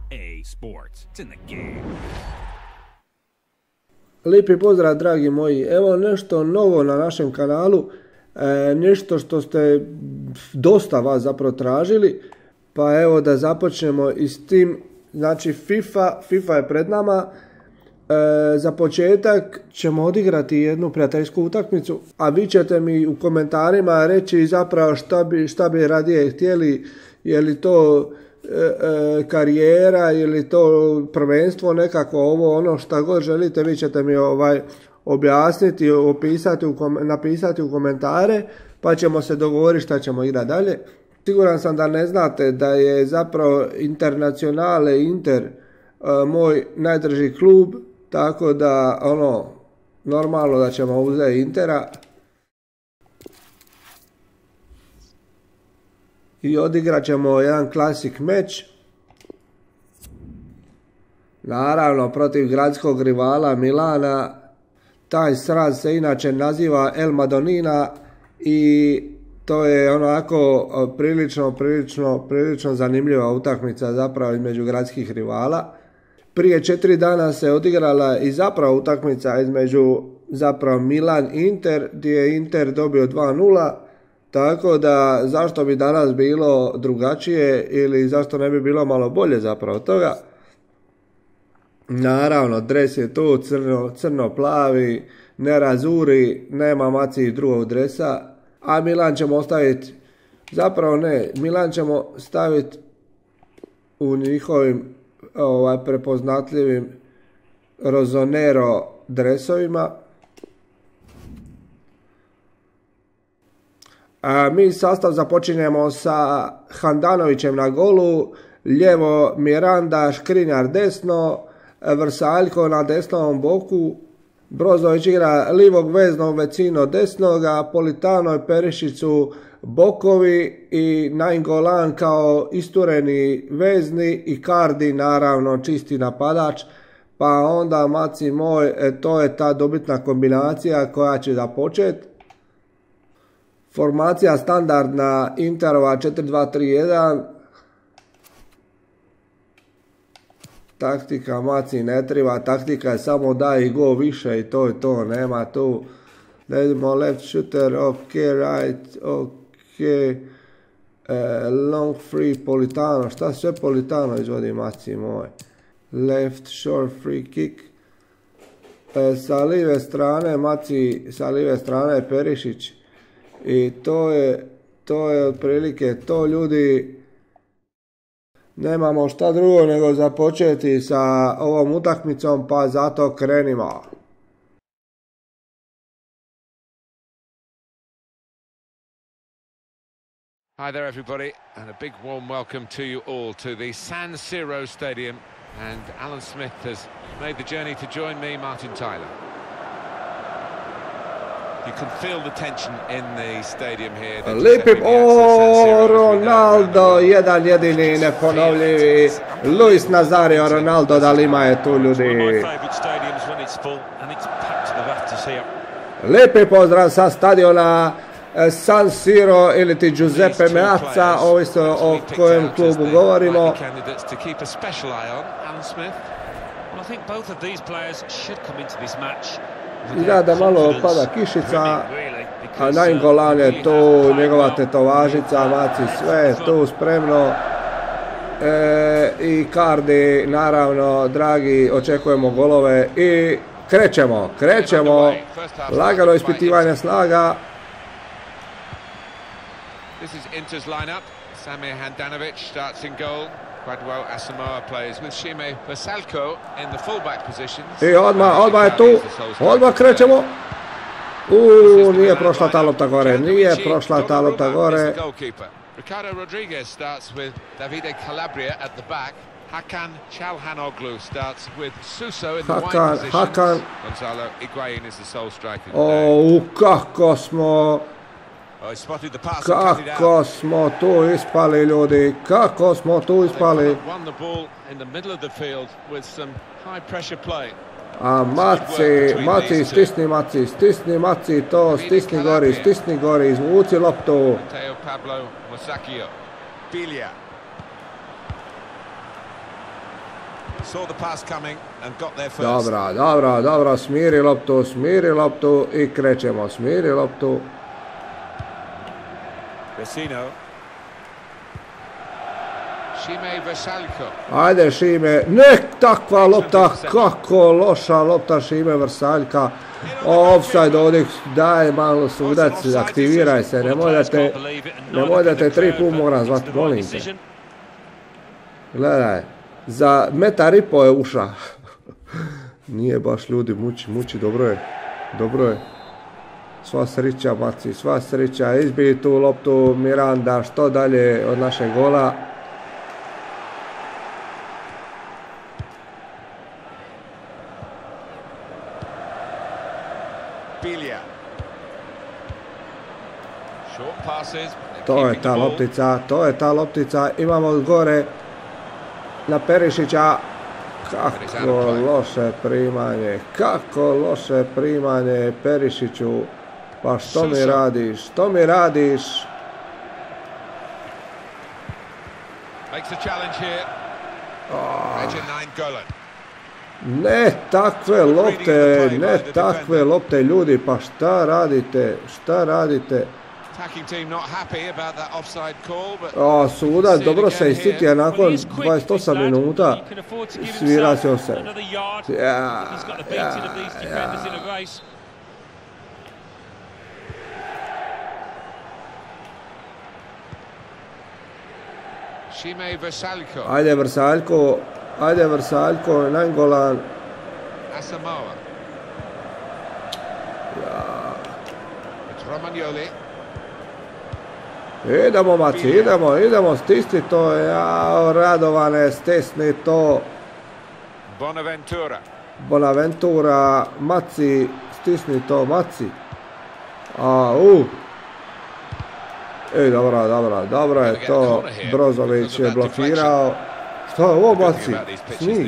EA Sports. It's in the game. Lijepi pozdrav dragi moji, evo nešto novo na našem kanalu, nešto što ste dosta vas zapravo tražili, pa evo da započnemo i s tim, znači FIFA je pred nama, za početak ćemo odigrati jednu prijateljsku utakmicu, a vi ćete mi u komentarima reći zapravo šta bi radije htjeli, je li to karijera, je li to prvenstvo nekako, ovo ono šta god želite, vi ćete mi objasniti, napisati u komentare, pa ćemo se dogovoriti šta ćemo igrati dalje. Siguran sam da ne znate da je zapravo Internacionale Inter moj najdrži klub, tako da normalno da ćemo uzeti Intera i odigrat ćemo jedan klasik meč, naravno protiv gradskog rivala Milana. Taj sraz se inače naziva El Madonina i to je onako prilično zanimljiva utakmica zapravo između gradskih rivala. Prije 4 dana se odigrala i zapravo utakmica između zapravo Milan-Inter, gdje je Inter dobio 2-0, tako da zašto bi danas bilo drugačije ili zašto ne bi bilo malo bolje zapravo toga. Naravno, dres je tu crno-plavi, ne razuri, nema maci drugog dresa, a Milan ćemo ostaviti, zapravo ne, Milan ćemo staviti u njihovim prepoznatljivim Rossonero dresovima. Mi sastav započinjemo sa Handanovićem na golu, lijevo Miranda, Škrinjar desno, Vrsaljko na desnom boku, Brozović igra livog veznog, Vecino desnoga, Politano i Perišiću bokovi i Nainggolan kao istureni vezni i Cardi naravno čisti napadač, pa onda maci moj, to je ta dobitna kombinacija koja će započeti. Formacija standardna Interova 4-2-3-1. Taktika maci ne treba, taktika je samo daj i go više i to je to, nema tu. Da idemo left shooter, ok, right, ok, long free Politano, šta sve Politano izvodi maci moj. Left short free kick. Sa live strane maci, sa live strane Perišić. I to je otprilike to, ljudi. Nemamo šta drugo nego započeti sa ovom utakmicom, pa zato krenimo. Hi there everybody, and a big warm welcome to you all to the San Siro Stadium, and Alan Smith has made the journey to join me, Martin Tyler. You can feel the tension in the stadium here. Ronaldo, jedan jedini neponovljivi Luis Nazario Ronaldo, da li ima je tu, ljudi? Lijepi pozdrav sa stadiona San Siro ili ti Giuseppe Meazza, ovisno o kojem klubu govorimo. Izgleda da malo pada kišica, a Nainggolan je tu, njegova tetovažica, maci sve tu spremno. I Cardi, naravno, dragi, očekujemo golove i krećemo, lagano ispitivanje snaga. This is Inter's lineup. Samir Handanovic starts in goal. Quadwell Asamoah plays with Šime Vrsaljko in the fullback positions. I odmah je tu, odmah krećemo. Nije prošla ta lopta gore, Ricardo Rodriguez starts with Davide Calabria at the back. Hakan Çalhanoğlu starts with Suso in the wide positions. Gonzalo Higuain is the sole striker. Kako smo tu ispali, ljudi, kako smo tu ispali. A Maci, stisni Maci to, stisni gori, izvuci loptu. Dobra, smiri loptu i krećemo, smiri loptu. Vecino. Šime Vrsaljko. Ajde Šime, nek takva lopta, kako loša lopta Šime Vrsaljka. Offside ovdje, daj malo sudac, aktiviraj se, nemoj da te 3 put moram zvat, molim te. Gledaj, za 1,5 metra je uša. Nije baš ljudi, muči, dobro je. Sva sreća Maci, sva sreća, izbiji tu loptu Miranda, što dalje od našeg gola. To je ta loptica, imamo gore na Perišića. Kako loše primanje Perišiću. Pa što mi radiš? Ne takve lopte ljudi, pa šta radite? Sudac dobro se istitija nakon 28 minuta, svira se offside. Ajde Vrsaljko, Nangolan. Asamoah. Romagnoli. Idemo Maci, idemo, stisni to, Radovane, stisni to. Bonaventura, Maci, stisni to, Maci. Dobro je to, Brozović je blokirao. Što je ovo Maci? Snijeg.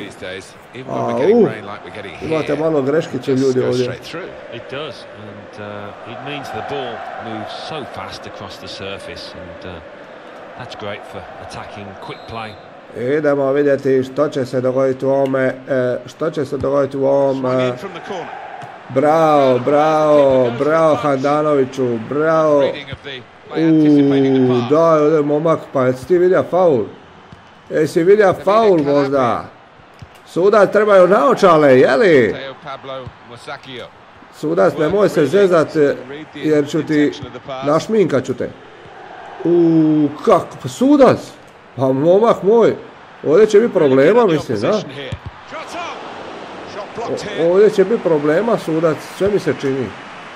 Imate malo greškice ljudi ovdje. It means the ball moves so fast across the surface and that's great for attacking quick play. Idemo vidjeti što će se dogoditi u ovom, bravo Handanoviću, bravo. Daj ovdje momak, pa jesi ti vidio faul? Jesi vidio faul možda? Sudac trebaju naočale, jeli? Sudac, nemoj se zezat jer ću ti našminkat ću te. Kako? Pa sudac? Pa momak moj, ovdje će biti problema, mislim, da? Ovdje će biti problema, sudac, sve mi se čini.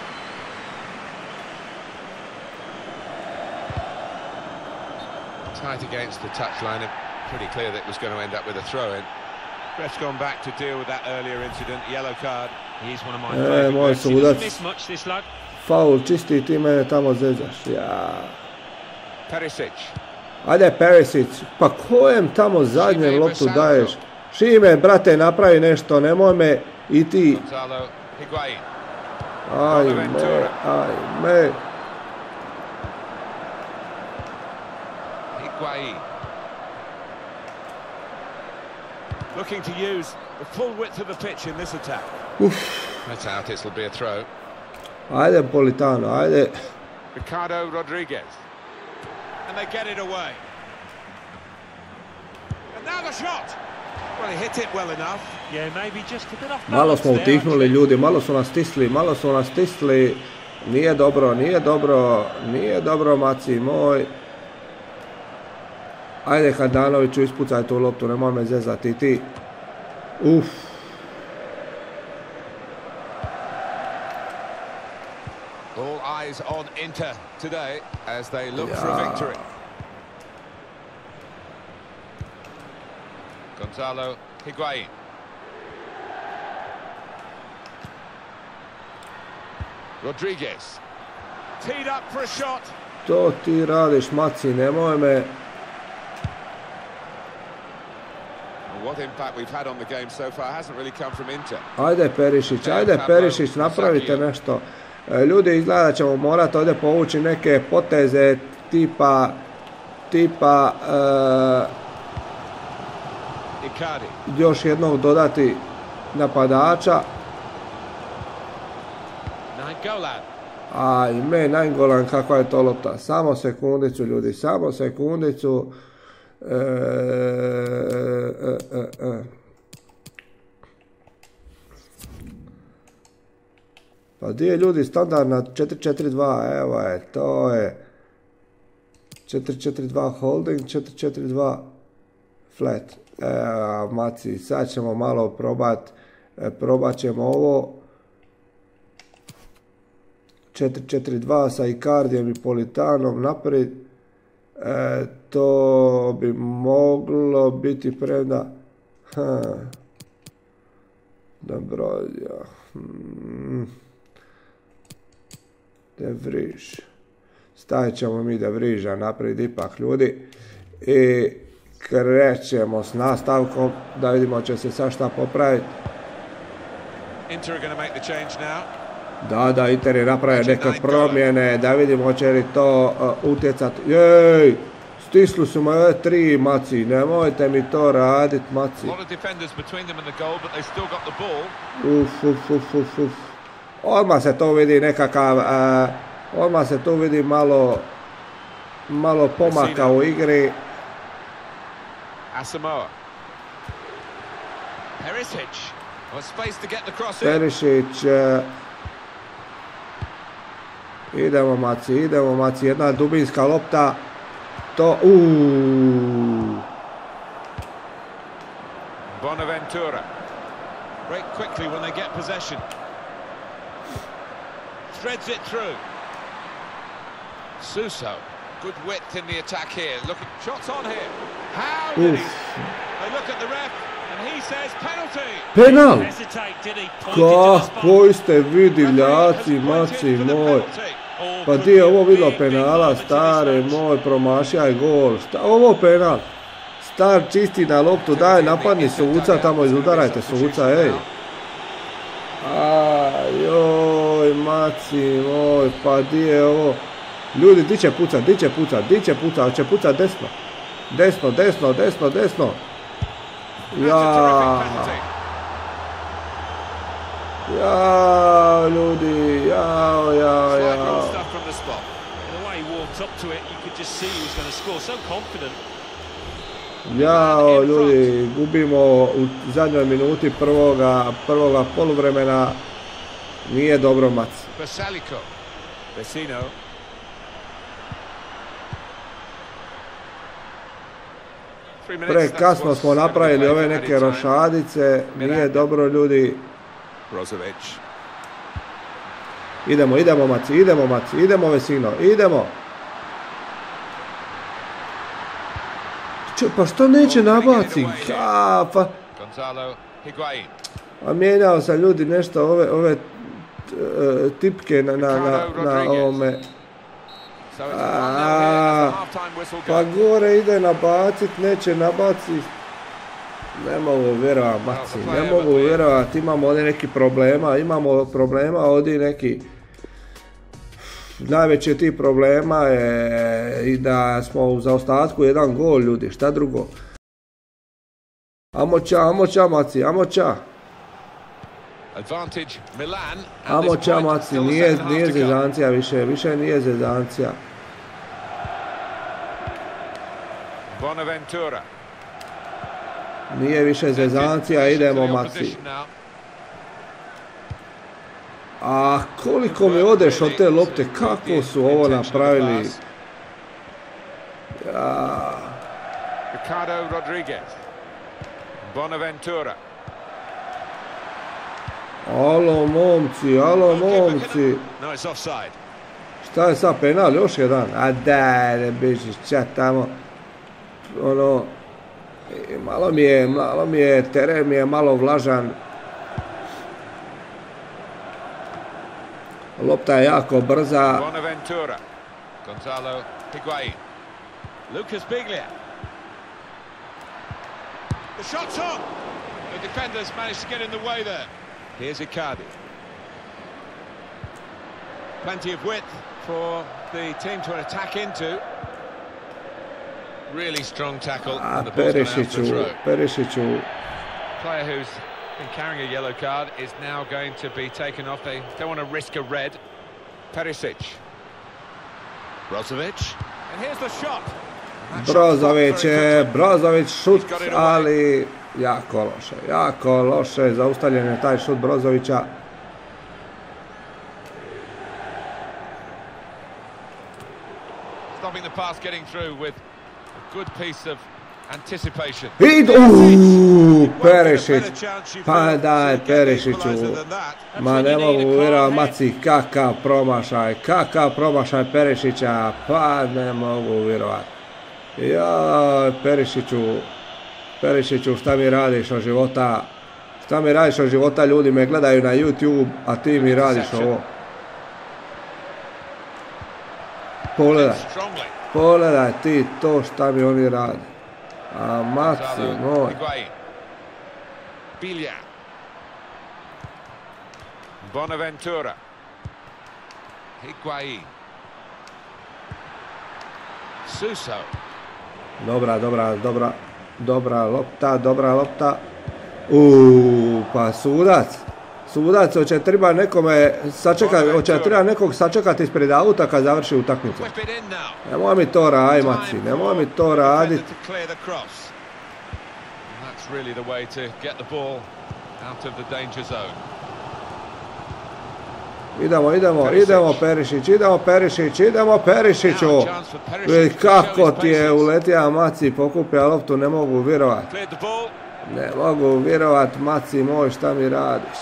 Tight against the touchline, pretty clear that it was going to end up with a throw-in. Ref's gone back to deal with that earlier incident, yellow card. He's one of my favourite refs. He doesn't miss much, this lad. Faul, čisti, ti mene tamo zezaš. Perisic. Ajde Perisic, pa kojem tamo zadnjem loptu daješ? Šime, brate, napravi nešto, nemoj me i ti. Ajme. Looking to use the full width of the pitch in this attack. That's out, it'll be a throw. Ajde Politano, ajde. Ricardo Rodriguez. And they get it away. And now the shot. Well, he hit it well enough. Yeah, maybe just a bit off balance. Malo smo utihnuli ljudi, malo su nas stisli. Nije dobro, Maci moj. Ajde Handanoviću, ispucaj tu loptu, nemoj me zezati ti. All eyes on Inter today as they look for a victory. Gonzalo Higuain. Rodriguez. Teed up for a shot. To ti radiš, Maci, nemoj me. What impact we've had on the game so far hasn't really come from Inter. Ajde Perišić, napravite nešto. Ljudi, izgleda da ćemo morati ovdje povući neke poteze tipa još jednog dodati napadača. Ajme, Nainggolan, kakva je to lopta. Samo sekundicu, ljudi, samo sekundicu. Pa gdje je, ljudi, standardna 4-4-2, evo je, to je 4-4-2 holding, 4-4-2 flat. Evo, maci, sad ćemo malo probat ćemo ovo 4-4-2 sa Icardijem i Politanom naprijed. To bi moglo biti preda. Dobro, ja. De Vrij. Stavit ćemo mi De Vrija naprijed ipak, ljudi. I krećemo s nastavkom da vidimo će se sad šta popraviti. Da, Inter je napravio neke promjene, da vidimo će li to utjecati. Jej, stisli su me ove 3, maci, nemojte mi to radit, maci. Uf. Odmah se to vidi nekakav, odmah se tu vidi malo pomaka u igri. Perisic. Idemo maci, jedna dubinska lopta. To, Bonaventura. Break quickly when they get possession. Threads it through. Suso. Good width in the attack here. Look at shots on here. How did he? They look at the ref and he says penalty. Penal. Kako ste vidivljaci, maci moj. Pa di je ovo bilo penala, stare moj, promašaj gol. Šta ovo penal? Star čisti na loptu, daj napadni suca, tamo izudarajte suca, ej. Joj, maci moj, pa di je ovo? Ljudi, di će pucat, hoće pucat desno. Desno. Ja, ljudi, ja. Jao, ljudi, gubimo u zadnjoj minuti prvoga poluvremena. Nije dobro, mac. Prekasno smo napravili ove neke rošadice, nije dobro, ljudi. Idemo maci, idemo Vesino, idemo. Pa što neće nabaci? A mijenjao sam, ljudi, nešto ove tipke na ovome. Pa gore ide nabacit, neće nabacit. Ne mogu vjerovati, maci, ne mogu vjerovati, imamo ovdje neki problema, ovdje neki. Najveći tih problema je i da smo u zaostatku jedan gol, ljudi, šta drugo. Amo ča maci, amo ča. Amo ča maci, nije zezancija više nije zezancija. Bonaventura. Nije više zezancija, idemo maci. A koliko mi odeš od te lopte, kako su ovo napravili. Ricardo Rodriguez. Bonaventura. Alo momci. Šta je sad, penal, još jedan? A daj, ne bežiš čat tamo. Ono, malo mi je, teren mi je malo vlažan. Lopta je jako brza. Bonaventura. Gonzalo Higuain. Lucas Biglia. The shot's on. The defenders managed to get in the way there. Here's Icardi. Plenty of width for the team to attack into. Really strong tackle. A And the ball's gone out for a throw. Perišiću. Player who's been carrying a yellow card is now going to be taken off. They don't want to risk a red. Perisic. Brozovic. And here's the shot. Brozović šut, ali jako loše, zaustavljen je taj šut Brozovića. Stopping the pass getting through with a good piece of anticipation. Perišić, pa daj Perišiću, ma ne mogu vjerovati Maci, kakav promašaj Perišića, pa ne mogu vjerovati. Ja, Perišiću, šta mi radiš od života? Šta mi radiš od života? Ljudi me gledaju na YouTube, a ti mi radiš ovo. Pogledaj ti to šta mi oni rade. A Maci moj. Biglia. Bonaventura. Higuain. Suso. Dobra lopta. Pa Sudac, hoće treba nekome sačekati, hoće treba nekog sačekati ispred auta kad završi utakmicu. Nemoj mi to raditi, Maci, nemoj mi to raditi. Idemo Perišiću. Kako ti je uletija Maci, pokupija loptu, ne mogu vjerovati. Ne mogu vjerovati, Maci moj, šta mi radiš?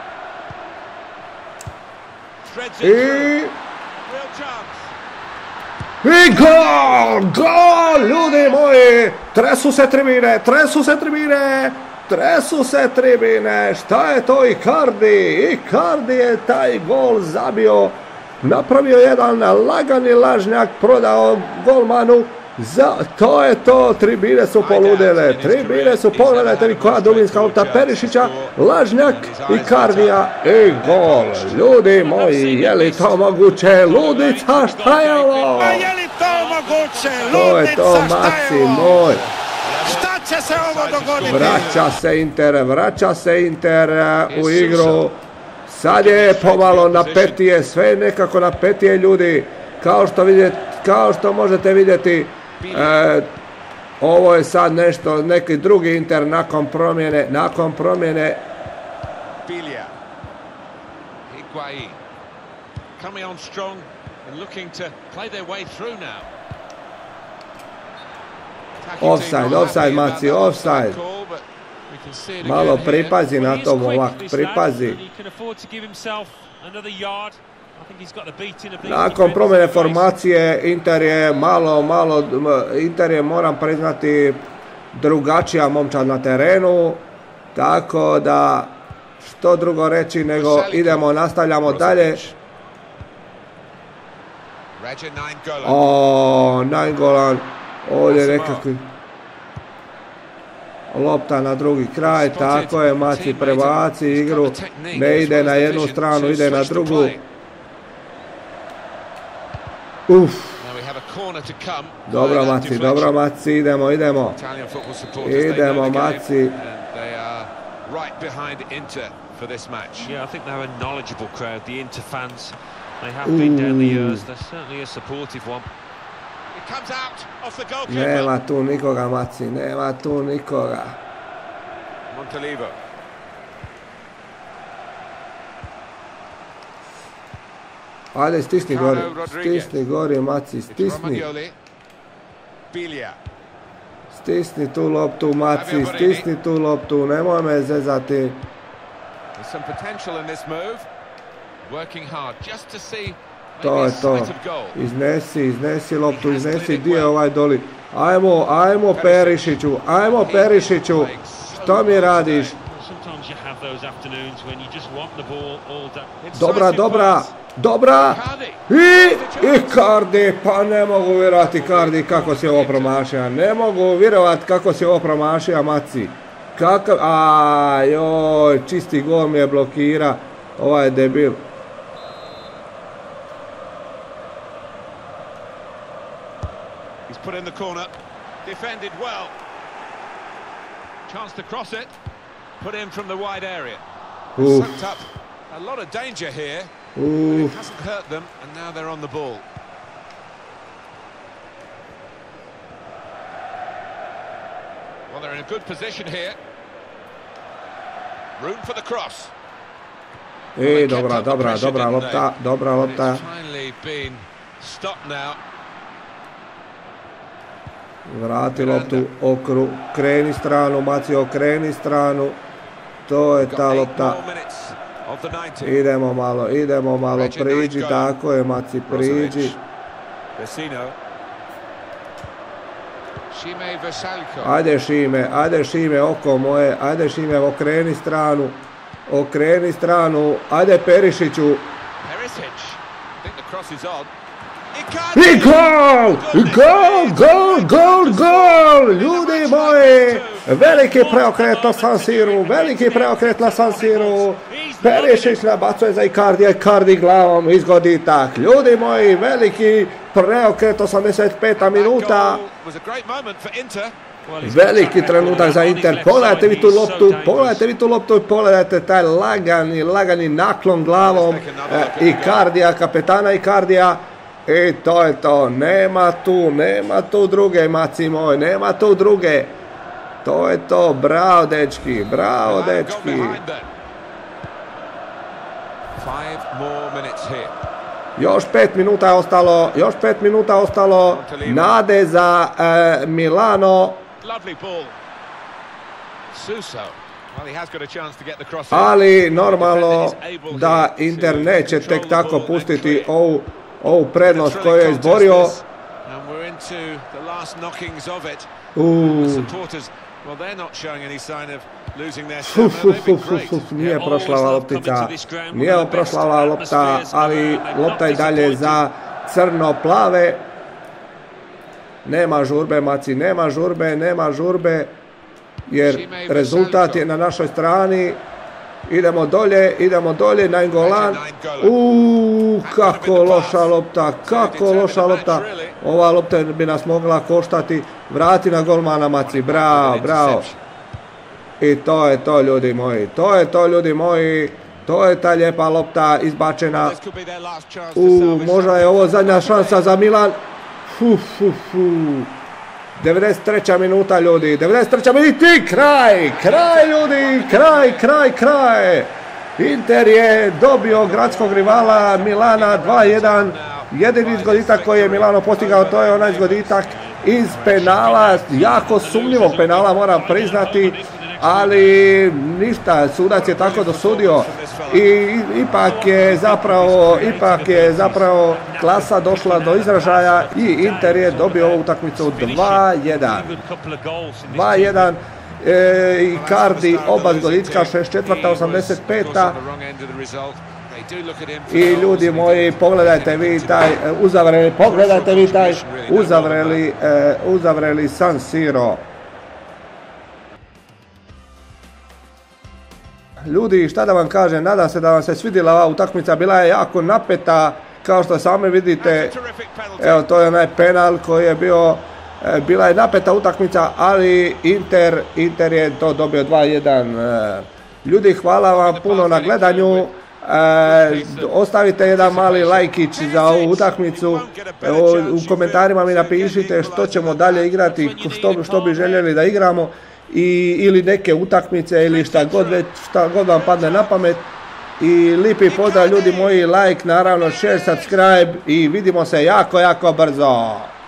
I gol, ljudi moji, tresu se tribine, šta je to Icardi je taj gol zabio, napravio jedan lagani lažnjak, prodao golmanu, to je to, tribine su poludele, pogledajte mi koja dubinska lopta Perišića, lažnjak Icardija i gol, ljudi moji, je li to moguće, ludica, šta je ovo? Je li to moguće, to je to, Maci moj. Šta će se ovo dogoditi? Vraća se Inter u igru, sad je pomalo napetije, sve nekako napetije ljudi, kao što možete vidjeti. Ovo je sad neki drugi Inter nakon promjene. Biglia. Higuain. Coming on strong and looking to play their way through now. Offside, Maci, offside. Malo pripazi na to, momak, pripazi. Nakon promjene formacije Inter je, moram priznati, drugačija momčad na terenu, tako da što drugo reći nego nastavljamo dalje. Nainggolan, ovdje nekakvi lopta na drugi kraj, tako je, Maci prebaci igru, ne ide na jednu stranu, ide na drugu. Dobro Maci, idemo. Idemo Maci. Yeah, I think they're a knowledgeable crowd, the Inter fans. They have been down the years. They're certainly a supportive one. Nema tu nikoga, Maci, Montalivo. Ajde, stisni gori, Maci, stisni. Stisni tu loptu, Maci, nemoj me zezati. To je to, iznesi loptu, iznesi, gdje je ovaj doli. Ajmo Perišiću, što mi radiš? Dobra, i Icardi, pa ne mogu vjerovati Icardi kako si ovo promašio, Maci. Joj, čisti gol mi je blokira, ovaj je debil. Defended well. Chance to cross it. Put in from the wide area. Sucked up a lot of danger here. It hasn't hurt them, and now they're on the ball. Well, they're in a good position here. Room for the cross. Dobra lopta. Finally been stopped now. Vrati loptu, kreni stranu, Macio, kreni stranu. To je ta lopta. Idemo malo, priđi, tako je, Maci, priđi. Ajde Šime, oko moje, ajde Šime, okreni stranu, ajde Perišiću. I gol! Ljudi moji, veliki preokret na San Siru, Perišić nabacuje za Icardija, Icardi glavom izgoditak. Ljudi moji, veliki preokret, 85. minuta. Veliki trenutak za Inter, pogledajte vi tu loptu i pogledajte taj lagani naklon glavom Icardija, kapetana Icardija. I to je to, nema tu druge, Maci moj, nema tu druge. To je to, bravo dečki. Još 5 minuta ostalo, nade za Milano. Ali normalno da Inter neće tek tako pustiti ovu prednost koju je izborio. Nije prošla ova lopta, ali lopta je dalje za crno-plave. Nema žurbe, Maci, nema žurbe, jer rezultat je na našoj strani. Idemo dolje, Nainggolan. Kako loša lopta. Ova lopta bi nas mogla koštati. Vrati na golmana, Maci, bravo. I to je to, ljudi moji. To je ta lijepa lopta izbačena. Možda je ovo zadnja šansa za Milan. 93. minuta, ljudi. 93. minuta i kraj, ljudi. Kraj. Inter je dobio gradskog rivala Milana 2-1. Jedini izgoditak koji je Milano postigao, to je onaj izgoditak iz penala. Jako sumnjivog penala, moram priznati. Ali ništa, sudac je tako dosudio i ipak je zapravo klasa došla do izražaja i Inter je dobio ovu utakmicu 2-1. Icardi, oba zgoditka, 64. 85. I ljudi moji, pogledajte vi taj uzavreli San Siro. Ljudi, šta da vam kažem, nadam se da vam se svidjela ova utakmica, bila je jako napeta, kao što sami vidite. Evo, to je onaj penal koji je bio, bila je napeta utakmica, ali Inter je to dobio 2-1. Ljudi, hvala vam puno na gledanju. Ostavite jedan mali lajkić za ovu utakmicu. U komentarima mi napišite što ćemo dalje igrati, što bi željeli da igramo. Ili neke utakmice ili šta god vam padne na pamet. I lijepi pozdrav, ljudi moji, like, naravno share, subscribe i vidimo se jako brzo.